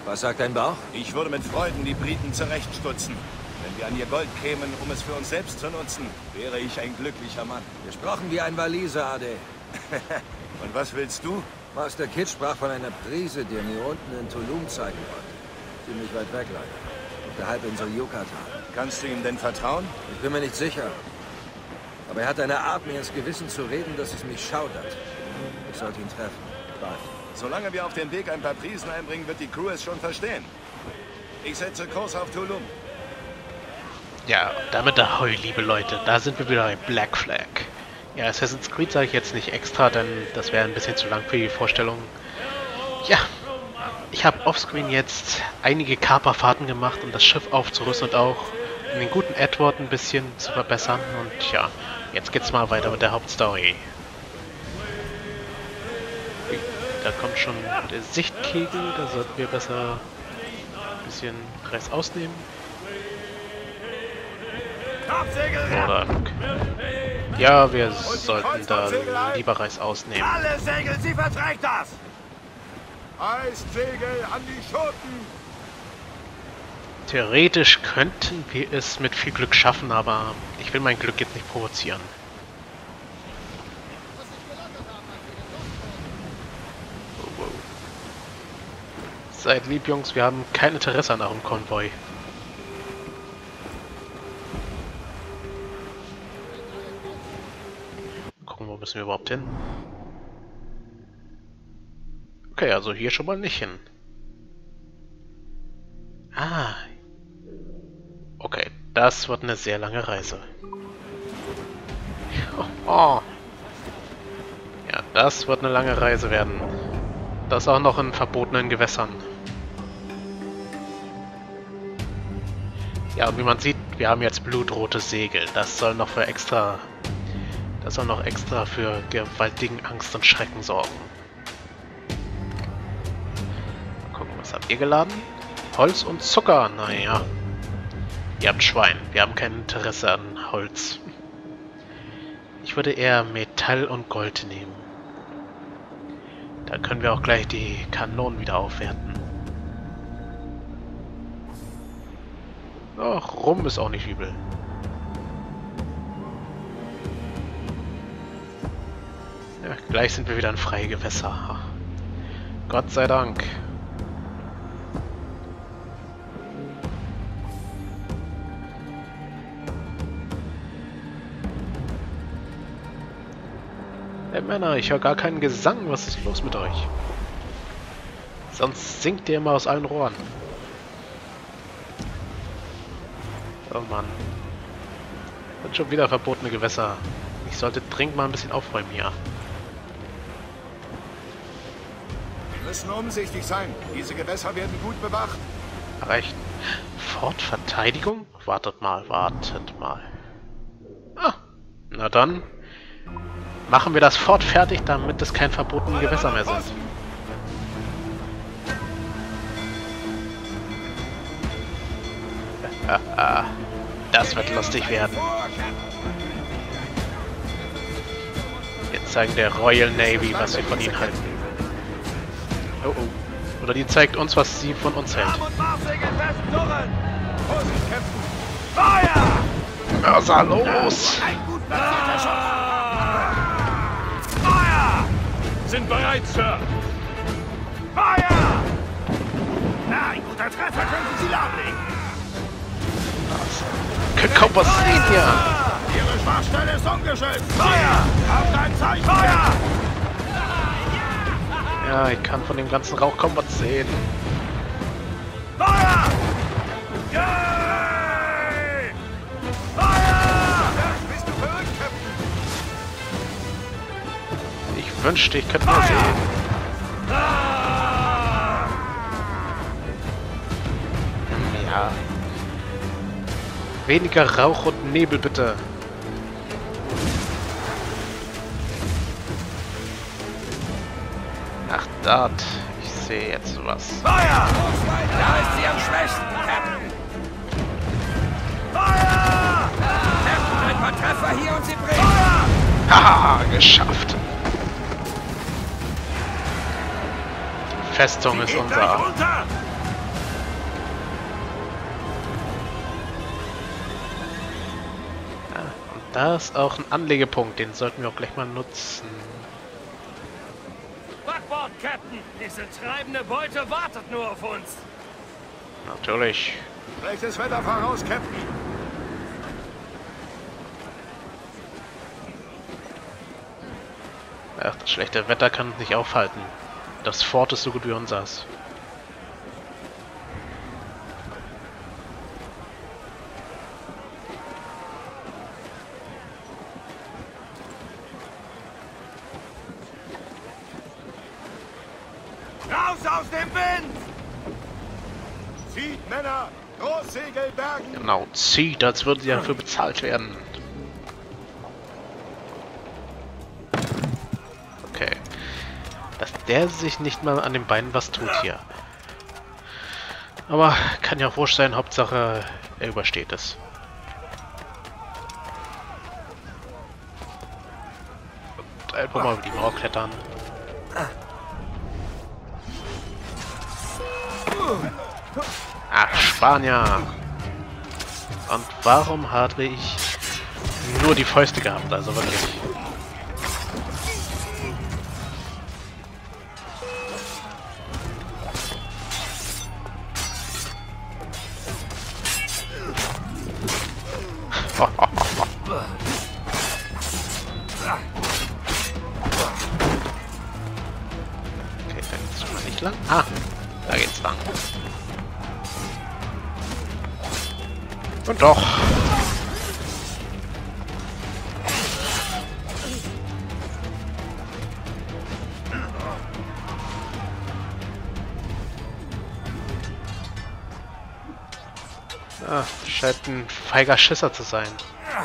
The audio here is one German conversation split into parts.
Was sagt dein Bauch? Ich würde mit Freuden die Briten zurechtstutzen. Wenn wir an ihr Gold kämen, um es für uns selbst zu nutzen, wäre ich ein glücklicher Mann. Gesprochen wie ein Waliser, Ade. Und was willst du? Master Kid sprach von einer Prise, die er mir unten in Tulum zeigen wollte. Ziemlich weit weg, leider. Auf der Halbinsel Yucatan. Kannst du ihm denn vertrauen? Ich bin mir nicht sicher. Aber er hat eine Art, mir ins Gewissen zu reden, dass es mich schaudert. Ich sollte ihn treffen. Bald. Solange wir auf dem Weg ein paar Prisen einbringen, wird die Crew es schon verstehen. Ich setze Kurs auf Tulum. Ja, damit ahoi, liebe Leute. Da sind wir wieder bei Black Flag. Ja, Assassin's Creed sage ich jetzt nicht extra, denn das wäre ein bisschen zu lang für die Vorstellung. Ja, ich habe offscreen jetzt einige Kaperfahrten gemacht, um das Schiff aufzurüsten und auch um den guten Edward ein bisschen zu verbessern. Und ja, jetzt geht's mal weiter mit der Hauptstory. Da kommt schon der Sichtkegel, da sollten wir besser ein bisschen Reis ausnehmen. Oder ja, wir sollten da lieber Reis ausnehmen. Alle Segel, sie verträgt das! Eissegel an die Schoten! Theoretisch könnten wir es mit viel Glück schaffen, aber ich will mein Glück jetzt nicht provozieren. Seid lieb, Jungs, wir haben kein Interesse an eurem Konvoi. Gucken, wo müssen wir überhaupt hin? Okay, also hier schon mal nicht hin. Ah. Okay, das wird eine sehr lange Reise. Oh. Ja, das wird eine lange Reise werden. Das auch noch in verbotenen Gewässern. Ja, und wie man sieht, wir haben jetzt blutrote Segel. Das soll noch extra für gewaltigen Angst und Schrecken sorgen. Mal gucken, was habt ihr geladen? Holz und Zucker, naja. Ihr habt Schwein, wir haben kein Interesse an Holz. Ich würde eher Metall und Gold nehmen. Da können wir auch gleich die Kanonen wieder aufwerten. Ach, Rum ist auch nicht übel. Ja, gleich sind wir wieder in freie Gewässer. Gott sei Dank. Hey Männer, ich höre gar keinen Gesang. Was ist los mit euch? Sonst singt ihr immer aus allen Rohren. Oh Mann. Sind schon wieder verbotene Gewässer. Ich sollte dringend mal ein bisschen aufräumen hier. Wir müssen umsichtig sein. Diese Gewässer werden gut bewacht. Reicht. Fortverteidigung? Wartet mal, wartet mal. Ah, na dann. Machen wir das Fort fertig, damit es kein verbotene Gewässer mehr sind. Das wird lustig werden. Wir zeigen der Royal Navy, was wir von ihnen halten. Oh oh. Oder die zeigt uns, was sie von uns hält. Mörser, los! Sind bereit, Sir! Feuer! Na, ein guter Treffer könnte sie lahmlegen. Kaum was sehen hier! Ihre Schwachstelle ist ungeschützt! Feuer! Habt ein Zeichen! Feuer! Ja, ich kann von dem ganzen Rauch kaum was sehen. Feuer! Yay! Feuer! Bist du verrückt, Captain? Ich wünschte, ich könnte mal sehen. Ja. Weniger Rauch und Nebel, bitte. Ach, dort. Ich sehe jetzt was. Feuer! Da ist sie am schwächsten, Captain! Feuer! Captain, ein paar Treffer hier und sie bringen! Feuer! Haha, geschafft. Die Festung ist unser. Da ist auch ein Anlegepunkt, den sollten wir auch gleich mal nutzen. Backbord, Captain! Diese treibende Beute wartet nur auf uns! Natürlich. Schlechtes Wetter voraus, Captain. Ach, das schlechte Wetter kann uns nicht aufhalten. Das Fort ist so gut wie unseres. Raus aus dem Wind! Zieht, Männer! Großsegel bergen! Genau, zieht, als würden sie dafür bezahlt werden. Okay. Dass der sich nicht mal an den Beinen was tut hier. Aber kann ja auch wurscht sein, Hauptsache er übersteht es. Und einfach mal über die Mauer klettern. Ach, Spanier! Und warum habe ich nur die Fäuste gehabt? Also wirklich. Okay, da geht's schon mal nicht lang. Ah, da geht's lang. Und doch. Ah, scheint ein feiger Schisser zu sein.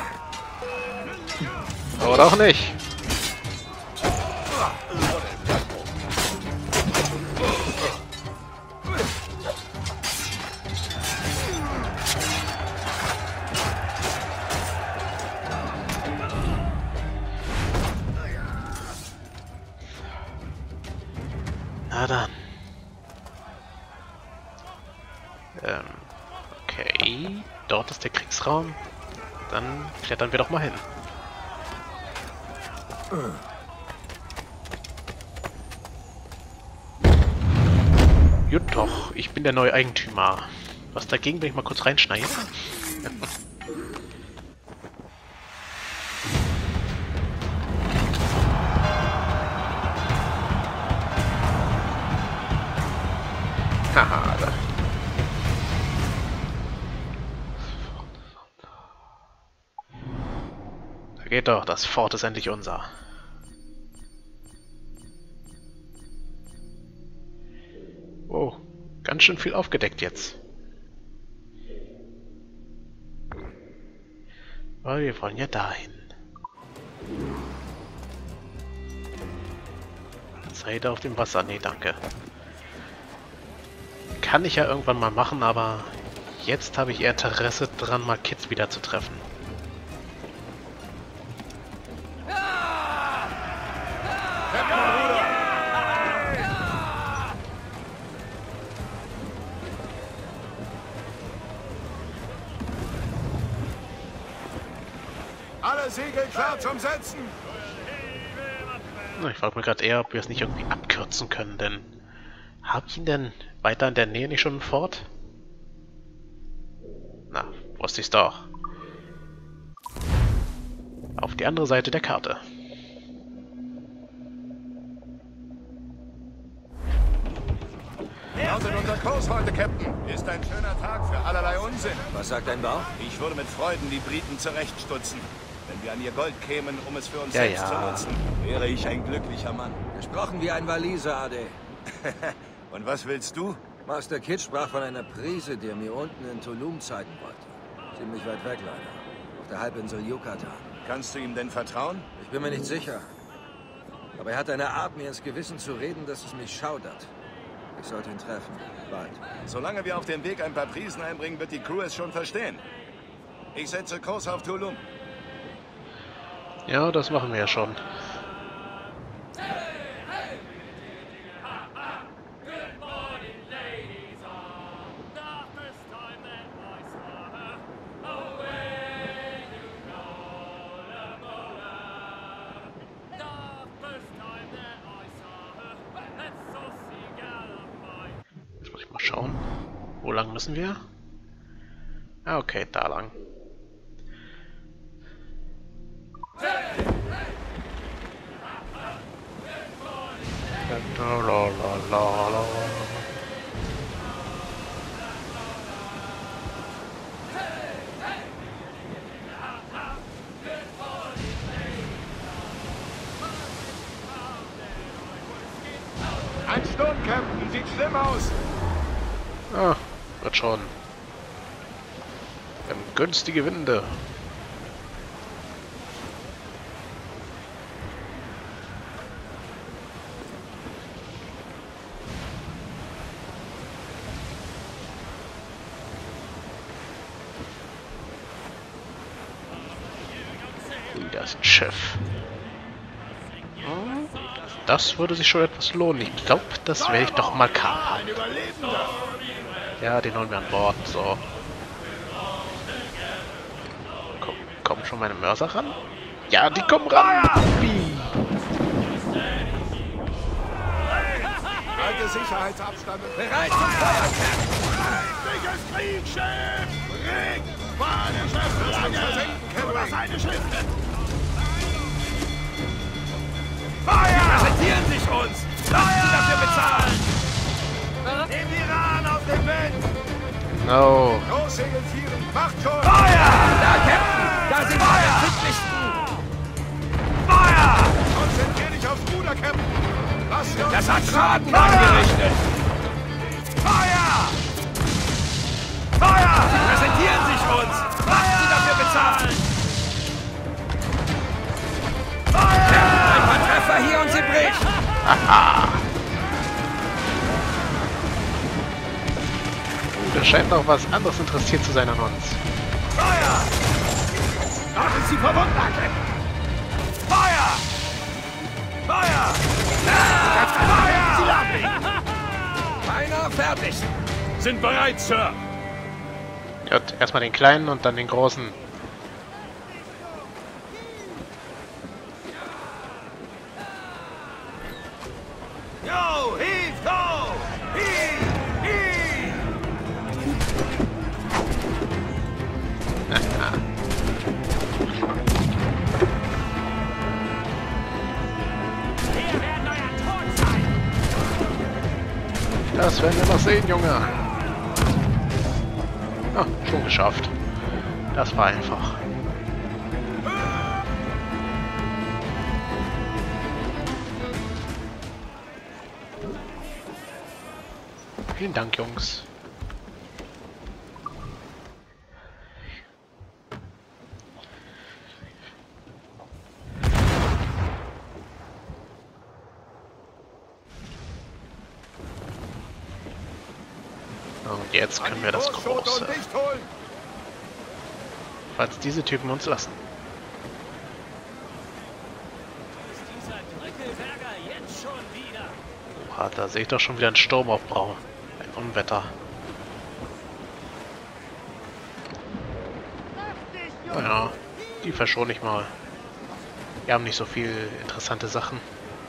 Oder auch nicht. Na dann. Okay. Dort ist der Kriegsraum. Dann klettern wir doch mal hin. Gut doch, ich bin der neue Eigentümer. Was dagegen, wenn ich mal kurz reinschneide? Haha, da. Da geht doch, das Fort ist endlich unser. Oh, ganz schön viel aufgedeckt jetzt. Aber wir wollen ja dahin. Zeit auf dem Wasser, nee, danke. Kann ich ja irgendwann mal machen, aber jetzt habe ich eher Interesse dran, mal Kids wieder zu treffen. Alle Segel klar zum Setzen! Ich frage mich gerade eher, ob wir es nicht irgendwie abkürzen können, denn... Habe ich ihn denn weiter in der Nähe nicht schon ein Fort? Na, wusste ich's doch. Auf die andere Seite der Karte. Lautet unser Kurs heute, Captain. Ist ein schöner Tag für allerlei Unsinn. Was sagt dein Bauch? Ich würde mit Freuden die Briten zurechtstutzen. Wenn wir an ihr Gold kämen, um es für uns Ja, selbst ja. zu nutzen, wäre ich ein glücklicher Mann. Gesprochen wie ein Waliser, Ade. Und was willst du? Master Kid sprach von einer Prise, die er mir unten in Tulum zeigen wollte. Ziemlich weit weg, leider. Auf der Halbinsel Yucatan. Kannst du ihm denn vertrauen? Ich bin mir nicht sicher. Aber er hat eine Art, mir ins Gewissen zu reden, dass es mich schaudert. Ich sollte ihn treffen. Bald. Solange wir auf dem Weg ein paar Prisen einbringen, wird die Crew es schon verstehen. Ich setze Kurs auf Tulum. Ja, das machen wir ja schon. Mal schauen. Wo lang müssen wir? Ah, okay, da lang. Ein Sturm, Captain. Sieht schlimm aus. Ah, wird schon. Wir haben günstige Winde. Das Schiff. Das würde sich schon etwas lohnen. Ich glaube, das werde ich doch mal kapern. Ein Überlebender. Ja, den holen wir an Bord. So. Kommen schon meine Mörser ran? Ja, die kommen ran. Alte Sicherheitsabstand. Bereit zum Feuer, Feindliches Kriegsschiff! Ring! Badeschiff! Lange! Was eine Schiff! Feuer! Präsentieren sich uns! Lassen Sie dafür bezahlen! Den Iran auf den Wind! No. Großsegel tieren! Macht schon! Feuer! Da, Captain! Da sind wir empfindlichsten! Feuer! Konzentrier dich aufs Ruder, Captain! Lass sie uns Das hat nicht Schaden Feuer! angerichtet! Feuer! Feuer! Sie präsentieren sich uns! Lassen Sie dafür bezahlen! Ein paar Treffer hier und sie bricht! Da scheint noch was anderes interessiert zu sein an uns. Feuer! Machen Sie verwundbar, Captain! Feuer! Feuer! Feuer! Sie lahmlegen! Keiner fertig! Sind bereit, Sir. Gut, erstmal den kleinen und dann den großen. Yo, heave, go! Heave, heave! Wir werden euer Tod sein. Das werden wir noch sehen, Junge. Ah, schon geschafft. Das war einfach. Vielen Dank, Jungs. Und jetzt können wir das Große. Falls diese Typen uns lassen. Dieser Drückelberger jetzt schon wieder. Oha, da sehe ich doch schon wieder einen Sturm aufbrauen. Ein Unwetter. Naja, die verschone ich mal. Wir haben nicht so viel interessante Sachen.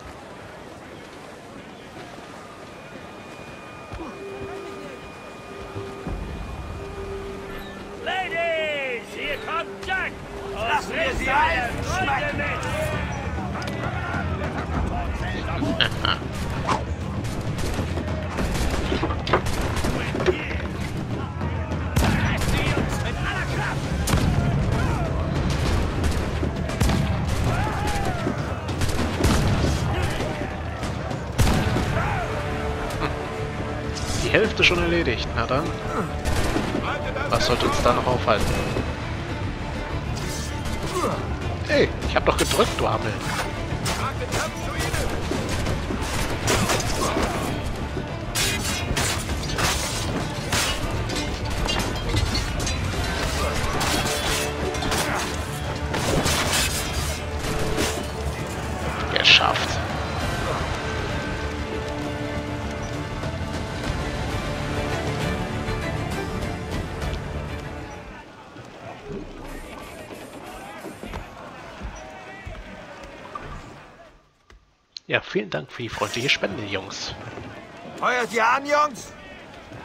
Ladies, hier kommt Jack. Lassen wir sie ein! Schmecken! Die Hälfte schon erledigt. Na dann. Was sollte uns da noch aufhalten? Hey, ich hab doch gedrückt, du Hammel. Geschafft. Ja, vielen Dank für die freundliche Spende, Jungs. Feuert ihr an, Jungs!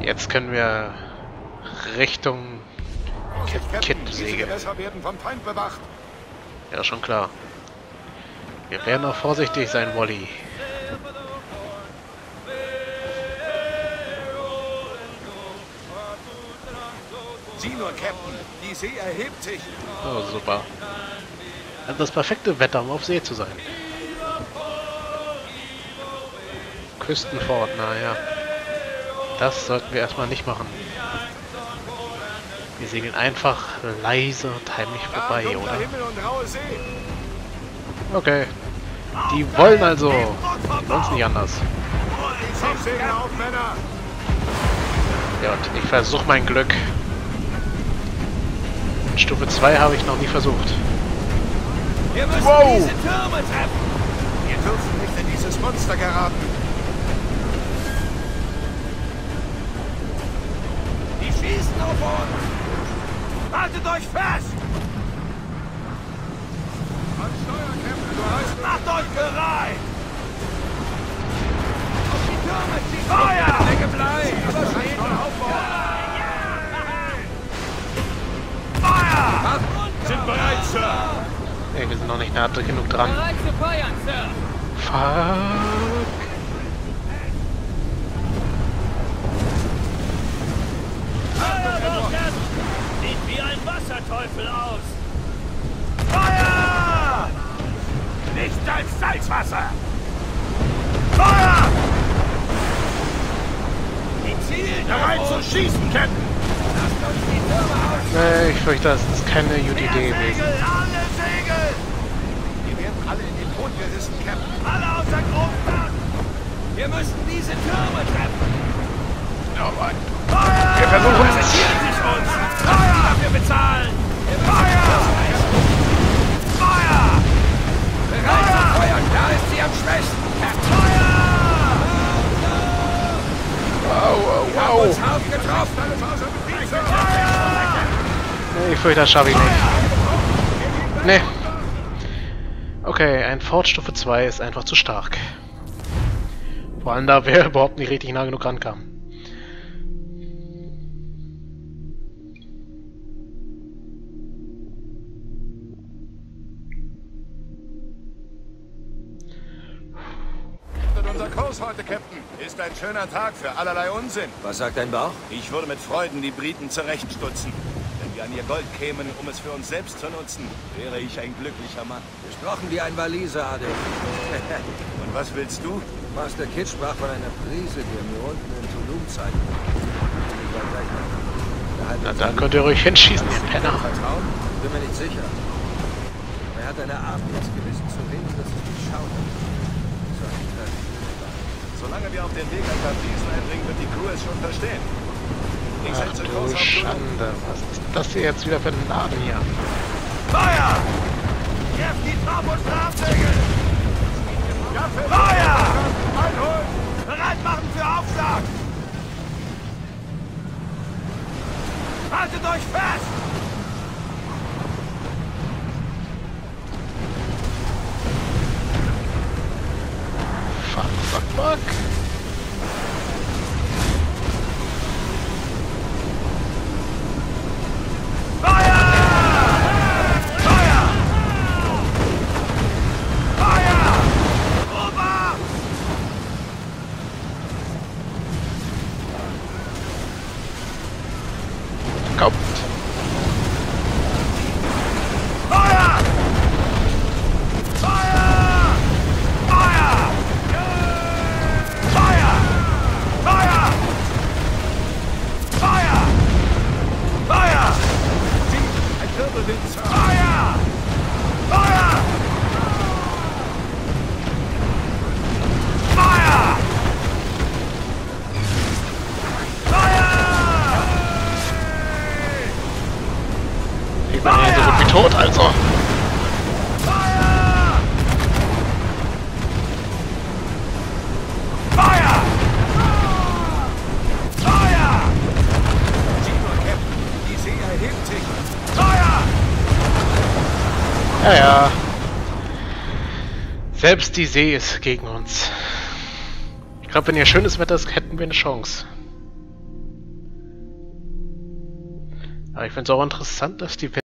Jetzt können wir Richtung Kit segeln. werden vom Feind bewacht. Ja, schon klar. Wir werden auch vorsichtig sein, Wally. Sieh nur, Captain. Die See erhebt sich. Oh, super. Also das perfekte Wetter, um auf See zu sein. Küstenfort, naja. Das sollten wir erstmal nicht machen. Wir segeln einfach leise und heimlich vorbei, oder? Himmel und raue See. Okay. Die wollen also. Die wollen es nicht anders. Ich segle auf, Männer. Ja, und ich versuche mein Glück. Stufe 2 habe ich noch nie versucht. Wir müssen diese Türme treffen. Wir dürfen nicht in dieses Monster geraten. Die schießen auf uns. Haltet euch fest. An Steuer, Captain, du hast... Macht euch bereit. Auf die Türme schießen. Feuer. Lege Blei. Aber steht auf. Feuer. Sind bereit, Sir. Ey, wir sind noch nicht nah genug dran. Bereit zu feuern, Sir. Fuck. Sieht wie ein Wasserteufel aus. Feuer! Nicht als Salzwasser. Feuer! Die zielen Bereit zu schießen, Captain. Lasst uns die Türme aus. Nee, ich fürchte, das ist keine gute Idee gewesen. Segel, alle Segel! Wir werden alle in den Tod gerissen, Captain. Alle außer Großstadt! Wir müssen diese Türme treffen. Jawohl. Feuer! Wir versuchen es. Präsentieren sich uns. Feuer! Dafür bezahlen. Feuer! Feuer! Bereit zu feuern. Da ist sie am schwächsten. Feuer! Wow, Wir haben wow, uns wow. hart getroffen. Alles außer Betrieb, Sir. Nee, ich fürchte, das schaffe ich nicht. Nee. Okay, ein Ford Stufe 2 ist einfach zu stark. Vor allem da wir überhaupt nicht richtig nah genug rankamen. Unser Kurs heute, Captain, ist ein schöner Tag für allerlei Unsinn. Was sagt dein Bauch? Ich würde mit Freuden die Briten zurechtstutzen. Wenn wir an ihr Gold kämen, um es für uns selbst zu nutzen, wäre ich ein glücklicher Mann. Gesprochen wie ein Waliser, Adel. Und was willst du? Master Kid sprach von einer Prise, die er mir unten in Tulum zeigte. Ich war gleich nach. Na, da könnt ihr ruhig hinschießen, ihr Penner. Vertrauen? Bin mir nicht sicher. Er hat eine Art, mir ins Gewissen zu reden, dass es mich schaudert. Soll ich treffen? Solange wir auf den Weg an Baptisten eindringen, wird die Crew es schon verstehen. Ich Ach setze du Kurs auf Tulum. Schande. Was ist das hier jetzt wieder für ein Laden hier? Feuer! Werft die Trabos Trabsegel! Ja, Feuer! Einholen! Bereit machen für Aufschlag! Haltet euch fest! Fuck, fuck, fuck. Feuer! Feuer! Feuer! Ober! Kommt. Feuer! Feuer! Feuer! Feuer! Feuer! Feuer! Feuer! Ein Wirbelwind, Sir. Feuer! Feuer! Feuer! Feuer! Ich bin hier so gut wie tot, also. Feuer! Feuer! Feuer! Sieh nur, Captain, die See erhebt sich. Feuer! Ja, ja. Selbst die See ist gegen uns. Ich glaube, wenn hier schönes Wetter ist, hätten wir eine Chance. Aber ich finde es auch interessant, dass die